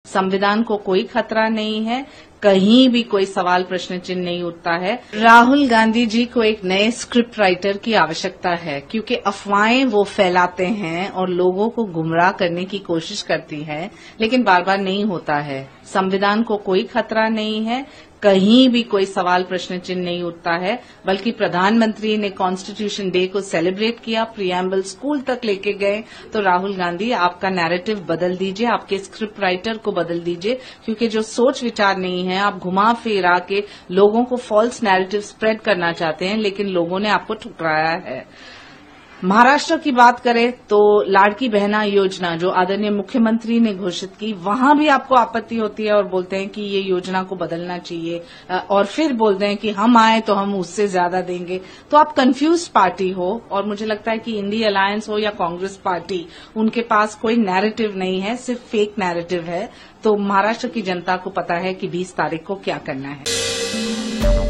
संविधान को कोई खतरा नहीं है, कहीं भी कोई सवाल प्रश्न चिन्ह नहीं उठता है। राहुल गांधी जी को एक नए स्क्रिप्ट राइटर की आवश्यकता है, क्योंकि अफवाहें वो फैलाते हैं और लोगों को गुमराह करने की कोशिश करती है, लेकिन बार बार नहीं होता है। संविधान को कोई खतरा नहीं है, कहीं भी कोई सवाल प्रश्न चिन्ह नहीं उठता है, बल्कि प्रधानमंत्री ने कॉन्स्टिट्यूशन डे को सेलिब्रेट किया, प्रीएम्बल स्कूल तक लेके गए। तो राहुल गांधी, आपका नैरेटिव बदल दीजिए, आपके स्क्रिप्ट राइटर को बदल दीजिए, क्योंकि जो सोच विचार नहीं है, आप घुमा फिरा के लोगों को फॉल्स नैरेटिव स्प्रेड करना चाहते हैं, लेकिन लोगों ने आपको ठुकराया है। महाराष्ट्र की बात करें तो लाड़की बहना योजना जो आदरणीय मुख्यमंत्री ने घोषित की, वहां भी आपको आपत्ति होती है और बोलते हैं कि ये योजना को बदलना चाहिए, और फिर बोलते हैं कि हम आए तो हम उससे ज्यादा देंगे। तो आप कंफ्यूज पार्टी हो, और मुझे लगता है कि इंडी अलायंस हो या कांग्रेस पार्टी, उनके पास कोई नैरेटिव नहीं है, सिर्फ फेक नैरेटिव है। तो महाराष्ट्र की जनता को पता है कि 20 तारीख को क्या करना है।